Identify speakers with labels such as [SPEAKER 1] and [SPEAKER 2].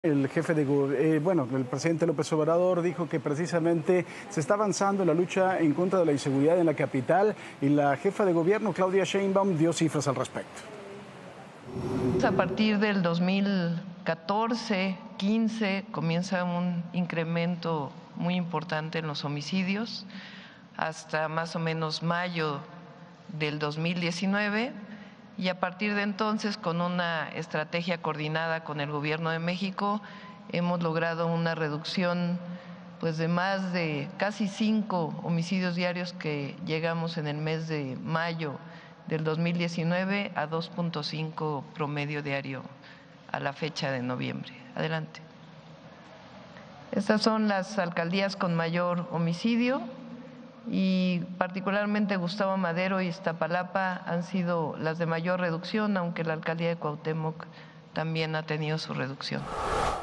[SPEAKER 1] El jefe el presidente López Obrador dijo que precisamente se está avanzando en la lucha en contra de la inseguridad en la capital y la jefa de gobierno, Claudia Sheinbaum, dio cifras al respecto.
[SPEAKER 2] A partir del 2014-15 comienza un incremento muy importante en los homicidios hasta más o menos mayo del 2019. Y a partir de entonces, con una estrategia coordinada con el Gobierno de México, hemos logrado una reducción de más de casi 5 homicidios diarios que llegamos en el mes de mayo del 2019 a 2.5 promedio diario a la fecha de noviembre. Adelante. Estas son las alcaldías con mayor homicidio y particularmente Gustavo Madero y Iztapalapa han sido las de mayor reducción, aunque la alcaldía de Cuauhtémoc también ha tenido su reducción.